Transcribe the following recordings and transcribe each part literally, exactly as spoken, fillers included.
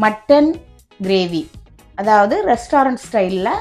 Mutton gravy, அதாவது restaurant ஸ்டைலில்.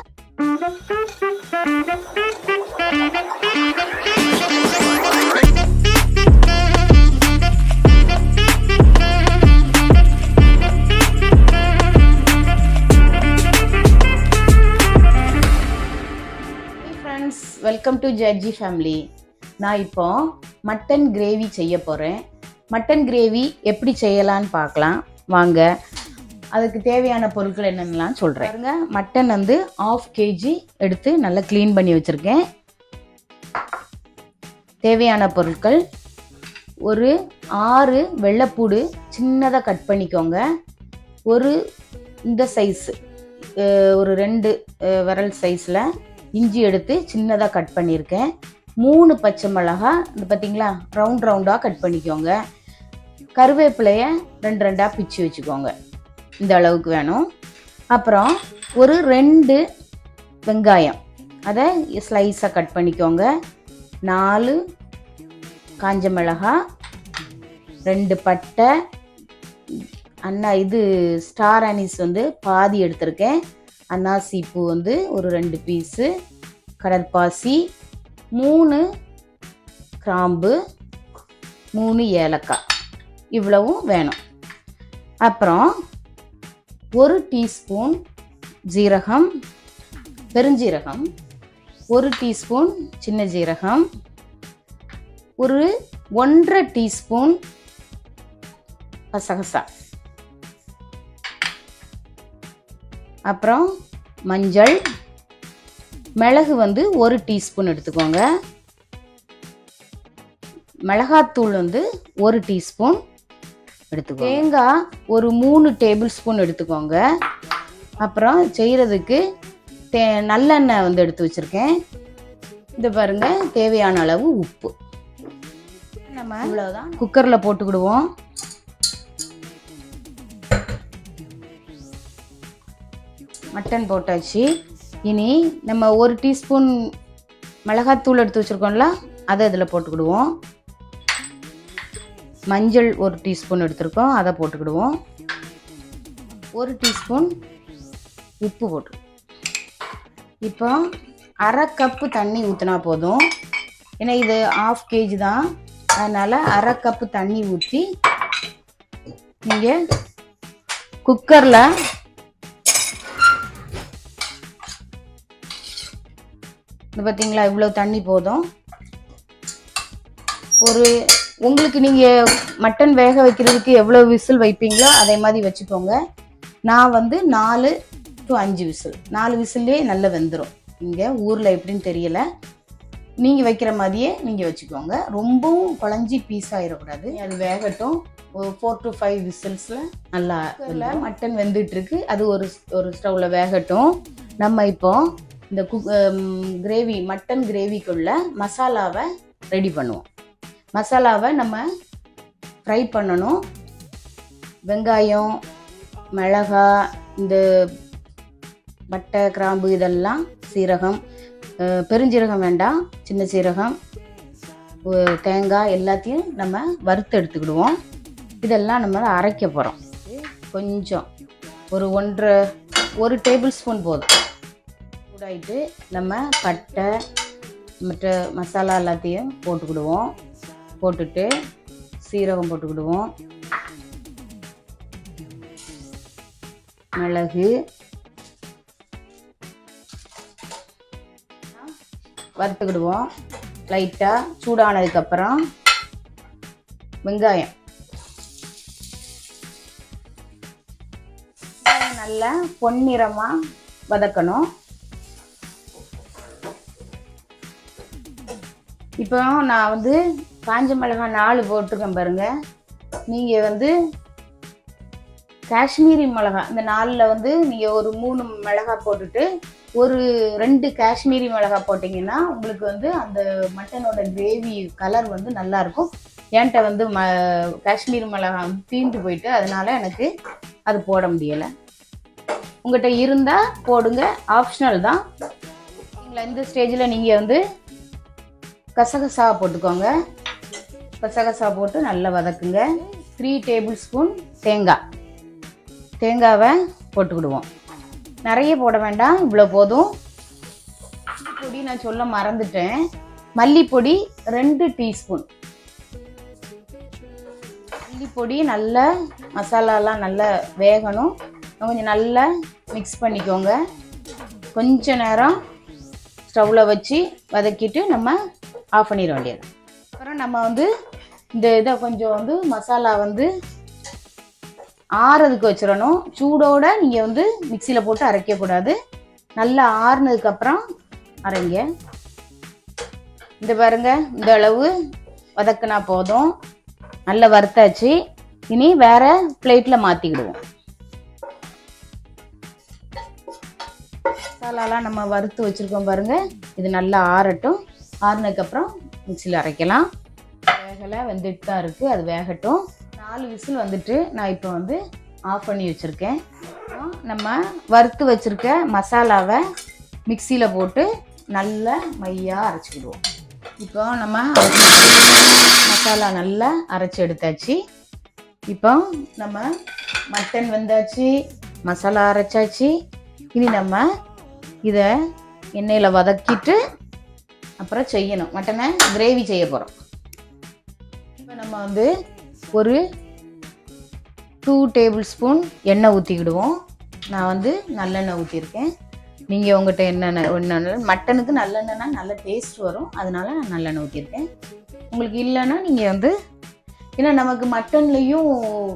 Friends, welcome to ஜட்ஜி ஃபேமிலி. நான் இப்போ மட்டன் கிரேவி செய்ய போகிறேன். மட்டன் கிரேவி எப்படி செய்யலான்னு பார்க்கலாம் வாங்க. அதுக்கு தேவையான பொருட்கள் என்னென்னலாம் சொல்கிறேன் பாருங்க. மட்டன் வந்து ஆஃப் கேஜி எடுத்து நல்லா க்ளீன் பண்ணி வச்சுருக்கேன். தேவையான பொருட்கள்: ஒரு ஆறு வெள்ளைப்பூடு சின்னதாக கட் பண்ணிக்கோங்க. ஒரு இந்த சைஸு ஒரு ரெண்டு விரல் சைஸில் இஞ்சி எடுத்து சின்னதாக கட் பண்ணியிருக்கேன். மூணு பச்சை மிளகா இந்த பார்த்தீங்களா, ரவுண்ட் ரவுண்டாக கட் பண்ணிக்கோங்க. கருவேப்பிலையை ரெண்டு ரெண்டாக பிச்சு வச்சுக்கோங்க, இந்த அளவுக்கு வேணும். அப்புறம் ஒரு ரெண்டு வெங்காயம், அதை ஸ்லைஸாக கட் பண்ணிக்கோங்க. நாலு காஞ்ச மிளகா, ரெண்டு பட்டை, அன்னா இது ஸ்டார் அனீஸ் வந்து பாதி எடுத்திருக்கேன். அன்னாசி பூ வந்து ஒரு ரெண்டு பீஸு, கடற்பாசி, மூணு கிராம்பு, மூணு ஏலக்காய், இவ்வளவும் வேணும். அப்புறம் ஒரு டீஸ்பூன் ஜீரகம், பெருஞ்சீரகம், ஒரு டீஸ்பூன் சின்ன ஜீரகம், ஒரு ஒன்றரை டீஸ்பூன் கசகசா, அப்புறம் மஞ்சள், மிளகு வந்து ஒரு டீஸ்பூன் எடுத்துக்கோங்க. மிளகாத்தூள் வந்து ஒரு டீஸ்பூன் எடுத்துக்கோங்க. தேங்காய் ஒரு மூணு டேபிள் ஸ்பூன் எடுத்துக்கோங்க. அப்புறம் செய்கிறதுக்கு தே நல்லெண்ணெய் வந்து எடுத்து வச்சுருக்கேன். இது பாருங்க, தேவையான அளவு உப்பு. நம்ம இவ்வளோதான் குக்கரில் போட்டுக்கிடுவோம். மட்டன் போட்டாச்சு. இனி நம்ம ஒரு டீஸ்பூன் மிளகாத்தூள் எடுத்து வச்சுருக்கோம்ல, அதை இதில் போட்டுக்கிடுவோம். மஞ்சள் ஒரு டீஸ்பூன் எடுத்துருக்கோம், அதை போட்டுக்கிடுவோம். ஒரு டீஸ்பூன் உப்பு போட்டு, இப்போ அரை கப்பு தண்ணி ஊற்றினா போதும். ஏன்னா இது ஆஃப் கேஜி தான், அதனால் அரை கப்பு தண்ணி ஊற்றி நீங்கள் குக்கரில் இது பார்த்தீங்களா, இவ்வளோ தண்ணி போதும். ஒரு உங்களுக்கு நீங்கள் மட்டன் வேக வைக்கிறதுக்கு எவ்வளோ விசில் வைப்பீங்களோ அதே மாதிரி வச்சுக்கோங்க. நான் வந்து நாலு டு அஞ்சு விசில், நாலு விசில்லே நல்லா வெந்துடும். இங்கே ஊரில் எப்படின்னு தெரியலை, நீங்கள் வைக்கிற மாதிரியே நீங்கள் வச்சுக்கோங்க. ரொம்பவும் குழஞ்சி பீஸ் ஆகிடக்கூடாது, அது வேகட்டும். ஒரு ஃபோர் டு ஃபைவ் விசில்ஸில் நல்லா இல்லை மட்டன் வெந்துட்டுருக்கு. அது ஒரு ஒரு ஸ்டவ்வில் வேகட்டும். நம்ம இப்போ இந்த குக் கிரேவி மட்டன் கிரேவிக்குள்ள மசாலாவை ரெடி பண்ணுவோம். மசாலாவை நம்ம ஃப்ரை பண்ணணும். வெங்காயம், மிளகா, இந்த பட்டை, கிராம்பு, இதெல்லாம், சீரகம், பெருஞ்சீரகம் வேண்டாம், சின்ன சீரகம், தேங்காய் எல்லாத்தையும் நம்ம வறுத்து எடுத்துக்கிடுவோம். இதெல்லாம் நம்ம அரைக்க போகிறோம். கொஞ்சம் ஒரு ஒன்றரை ஒரு டேபிள் ஸ்பூன் போதும். சூடாயிட்டு நம்ம பட்டை மற்ற மசாலா எல்லாத்தையும் போட்டுக்கிடுவோம். போட்டுட்டு சீரகம் போட்டுக்கிடுவோம், மிளகு, வறுத்துக்கிடுவோம். லைட்டாக சூடானதுக்கப்புறம் வெங்காயம் நல்லா பொன்னிறமாக வதக்கணும். இப்போ நான் வந்து காஞ்ச மிளகாய் நாலு போட்டிருக்கேன் பாருங்க. நீங்கள் வந்து காஷ்மீரி மிளகாய் இந்த நாலில் வந்து நீங்கள் ஒரு மூணு மிளகாய் போட்டுட்டு ஒரு ரெண்டு காஷ்மீரி மிளகாய் போட்டிங்கன்னா உங்களுக்கு வந்து அந்த மட்டனோட கிரேவி கலர் வந்து நல்லாயிருக்கும். என்கிட்ட வந்து ம காஷ்மீரி மிளகாய் வந்து தீண்டு போயிட்டு, அதனால் எனக்கு அது போட முடியலை. உங்கள்கிட்ட இருந்தால் போடுங்க, ஆப்ஷனல் தான். நீங்களா இந்த ஸ்டேஜில் நீங்கள் வந்து கசகசா போட்டுக்கோங்க. கசகசா போட்டு நல்லா வதக்குங்க. த்ரீ டேபிள் ஸ்பூன் தேங்காய், தேங்காவை போட்டுக்கிடுவோம். நிறைய போட வேண்டாம், இவ்வளோ போதும். பொடி நான் சொல்ல மறந்துட்டேன். மல்லிப்பொடி ரெண்டு டீஸ்பூன். மல்லிப்பொடி நல்லா மசாலாலாம் நல்லா வேகணும். கொஞ்சம் நல்லா மிக்ஸ் பண்ணிக்கோங்க. கொஞ்ச நேரம் ஸ்டவ்வில் வச்சு வதக்கிட்டு நம்ம ஆஃப் பண்ணிட வேண்டியது. அப்புறம் நம்ம வந்து இந்த இதை கொஞ்சம் வந்து மசாலா வந்து ஆறதுக்கு வச்சிடணும். சூடோட நீங்கள் வந்து மிக்சியில் போட்டு அரைக்கக்கூடாது. நல்லா ஆறுனதுக்கப்புறம் அரைங்க. இந்த பாருங்க, இந்த அளவு வதக்குனா போதும். நல்லா வறுத்தாச்சு. இனி வேற பிளேட்டில் மாற்றிக்கிடுவோம். மசாலாலாம் நம்ம வறுத்து வச்சுருக்கோம் பாருங்க. இது நல்லா ஆறட்டும். ஆறுனதுக்கப்புறம் மிக்சியில் அரைக்கலாம். வேகலை, வெந்துட்டு தான் இருக்குது, அது வேகட்டும். நாலு விசில் வந்துட்டு நான் இப்போ வந்து ஆஃப் பண்ணி வச்சுருக்கேன். நம்ம வறுத்து வச்சுருக்க மசாலாவை மிக்சியில் போட்டு நல்லா மையாக அரைச்சிக்கிடுவோம். இப்போ நம்ம மசாலா நல்லா அரைச்சி எடுத்தாச்சு. இப்போ நம்ம மட்டன் வெந்தாச்சு, மசாலா அரைச்சாச்சு. இனி நம்ம இதை எண்ணெயில் வதக்கிட்டு அப்புறம் செய்யணும். மட்டனை கிரேவி செய்ய போகிறோம். இப்போ நம்ம வந்து ஒரு டூ டேபிள் ஸ்பூன் எண்ணெய் ஊற்றிக்கிடுவோம். நான் வந்து நல்லெண்ணெய் ஊற்றிருக்கேன். நீங்கள் உங்கள்கிட்ட என்னென்ன ஒன்று மட்டனுக்கு நல்லெண்ணெய்னா நல்ல டேஸ்ட் வரும், அதனால நான் நல்லெண்ணெய் ஊற்றிருக்கேன். உங்களுக்கு இல்லைன்னா நீங்கள் வந்து, ஏன்னா நமக்கு மட்டன்லேயும்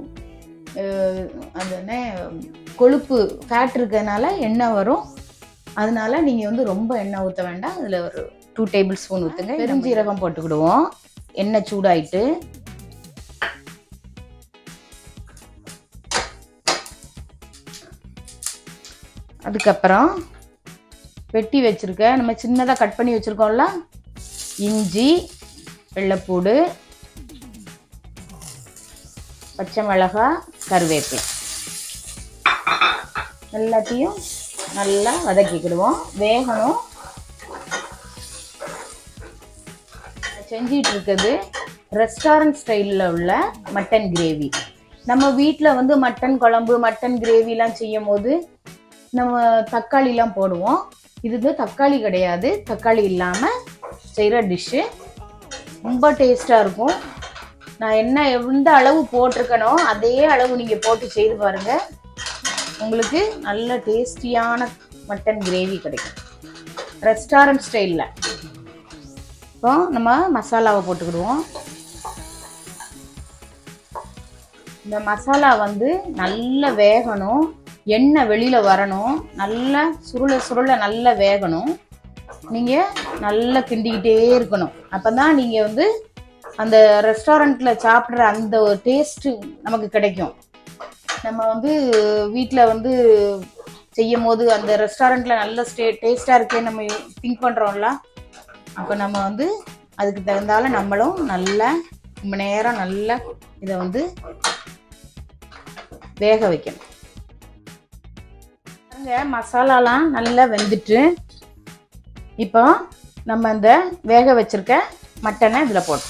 அது என்ன கொழுப்பு ஃபேட் இருக்கிறதுனால எண்ணெய் வரும். அதனால நீங்கள் வந்து ரொம்ப எண்ணெய் ஊற்ற வேண்டாம். அதில் ஒரு டூ டேபிள் ஸ்பூன் ஊற்றுங்க. பெருஞ்சீரகம் போட்டுக்கிடுவோம். எண்ணெய் சூடாயிட்டு அதுக்கப்புறம் வெட்டி வச்சுருக்க நம்ம சின்னதாக கட் பண்ணி வச்சுருக்கோம்ல இஞ்சி, வெள்ளைப்பூடு, பச்சை மிளகாய், கருவேப்பிலை எல்லாத்தையும் நல்லா வதக்கிக்கிடுவோம். வேகணும். செஞ்சிட்டு இருக்குது ரெஸ்டாரண்ட் ஸ்டைலில் உள்ள மட்டன் கிரேவி. நம்ம வீட்டில் வந்து மட்டன் குழம்பு, மட்டன் கிரேவிலாம் செய்யும் போது நம்ம தக்காளிலாம் போடுவோம். இது வந்து தக்காளி கிடையாது, தக்காளி இல்லாமல் செய்கிற டிஷ்ஷு. ரொம்ப டேஸ்ட்டாக இருக்கும். நான் என்ன எந்த அளவு போட்டிருக்கனோ அதே அளவு நீங்கள் போட்டு செய்து பாருங்கள். உங்களுக்கு நல்ல டேஸ்டியான மட்டன் கிரேவி கிடைக்கும் ரெஸ்டாரண்ட் ஸ்டைலில். இப்போ நம்ம மசாலாவை போட்டுக்கிடுவோம். இந்த மசாலா வந்து நல்லா வேகணும். எண்ணெய் வெளியில் வரணும். நல்லா சுருள சுருள நல்லா வேகணும். நீங்கள் நல்லா கிண்டிக்கிட்டே இருக்கணும். அப்போ தான் நீங்கள் வந்து அந்த ரெஸ்டாரண்ட்டில் சாப்பிட்ற அந்த ஒரு டேஸ்ட்டு நமக்கு கிடைக்கும். நம்ம வந்து வீட்டில் வந்து செய்யும் போது அந்த ரெஸ்டாரண்ட்டில் நல்ல ஸ்டே டேஸ்ட்டாக இருக்கேன்னு நம்ம திங்க் பண்ணுறோம்ல, அப்போ நம்ம வந்து அதுக்கு தகுந்தால நம்மளும் நல்லா ரொம்ப நேரம் நல்லா இதை வந்து வேக வைக்கணும். மசாலாலாம் நல்லா வெந்துட்டு இப்போ நம்ம இந்த வேக வச்சிருக்க மட்டனை இதில் போட்டு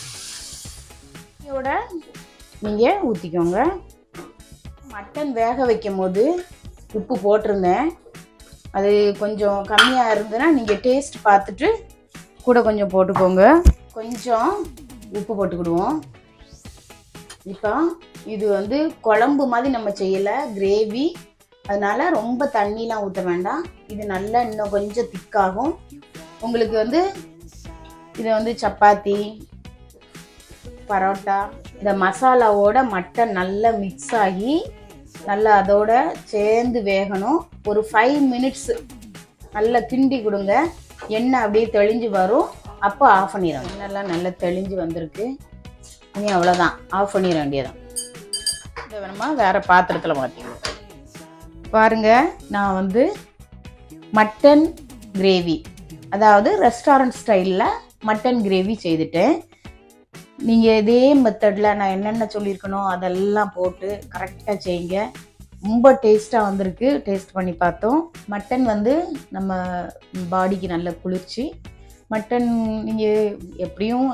இதோட நீங்கள் ஊற்றிக்கோங்க. மட்டன் வேக வைக்கும் போது உப்பு போட்டிருந்தேன். அது கொஞ்சம் கம்மியாக இருந்ததுன்னா நீங்கள் டேஸ்ட் பார்த்துட்டு கூட கொஞ்சம் போட்டுக்கோங்க. கொஞ்சம் உப்பு போட்டுக்கிடுவோம். இப்போ இது வந்து குழம்பு மாதிரி நம்ம செய்யலை, கிரேவி. அதனால ரொம்ப தண்ணிலாம் ஊற்ற வேண்டாம். இது நல்லா இன்னும் கொஞ்சம் திக்காகும். உங்களுக்கு வந்து இதை வந்து சப்பாத்தி, பரோட்டா, இந்த மசாலாவோட மட்டன் நல்லா மிக்ஸ் ஆகி நல்லா அதோட சேர்ந்து வேகணும். ஒரு ஃபைவ் மினிட்ஸ் நல்லா கிண்டி கொடுங்க. எண்ணெய் அப்படியே தெளிஞ்சு வரும். அப்போ ஆஃப் பண்ணிடுறோம். எண்ணெய்லாம் நல்லா தெளிஞ்சு வந்திருக்கு. இனி அவ்வளோதான், ஆஃப் பண்ணிட வேண்டியதான். இதை வேணுமா வேறு பாத்திரத்தில் மாற்றிடுவோம். பாருங்க, நான் வந்து மட்டன் கிரேவி, அதாவது ரெஸ்டாரண்ட் ஸ்டைலில் மட்டன் கிரேவி செய்துட்டேன். நீங்கள் இதே மெத்தடில் நான் என்னென்ன சொல்லியிருக்கணும் அதெல்லாம் போட்டு கரெக்டாக செய்யுங்க. ரொம்ப டேஸ்ட்டாக வந்திருக்கு. டேஸ்ட் பண்ணி பார்த்தோம். மட்டன் வந்து நம்ம பாடிக்கு நல்ல குளிர்ச்சி. மட்டன் நீங்கள் எப்படியும்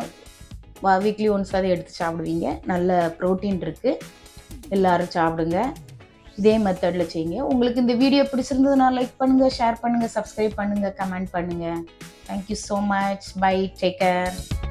வீக்லி ஒன்ஸ் அதை எடுத்து சாப்பிடுவீங்க. நல்ல ப்ரோட்டீன் இருக்குது. எல்லோரும் சாப்பிடுங்க. இதே மெத்தடில் செய்யுங்க. உங்களுக்கு இந்த வீடியோ பிடிச்சிருந்ததுன்னா லைக் பண்ணுங்கள், ஷேர் பண்ணுங்கள், சப்ஸ்கிரைப் பண்ணுங்கள், கமெண்ட் பண்ணுங்கள். Thank you so much. Bye. Take care.